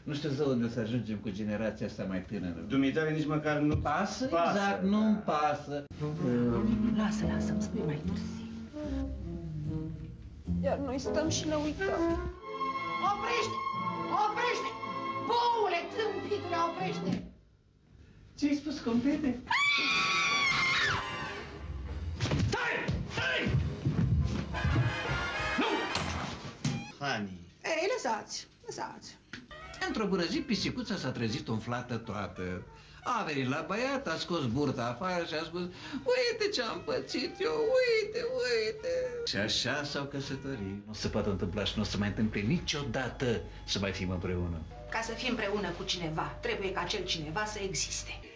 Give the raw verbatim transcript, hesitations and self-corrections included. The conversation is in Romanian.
Nu știu de unde să ajungem cu generația asta mai tânără. Dumitare nici măcar nu pasă? pasă, exact, da. nu-mi pasă. Lasă, lasă, îmi spui mai târziu. Iar noi stăm și ne uităm. Oprește! Oprește! Boule, tâmpitule, oprește! Ce-ai spus, compete? Stai! Stai! Nu! Hani. Ei, lăsați, lăsați. Într-o bună zi, pisicuța s-a trezit umflată toată. A venit la băiat, a scos burta afară și a spus: uite ce-am pățit eu, uite, uite. Și așa s-au căsătorit. Nu se poate întâmpla și nu o să mai întâmple niciodată să mai fim împreună. Ca să fii împreună cu cineva, trebuie ca acel cineva să existe.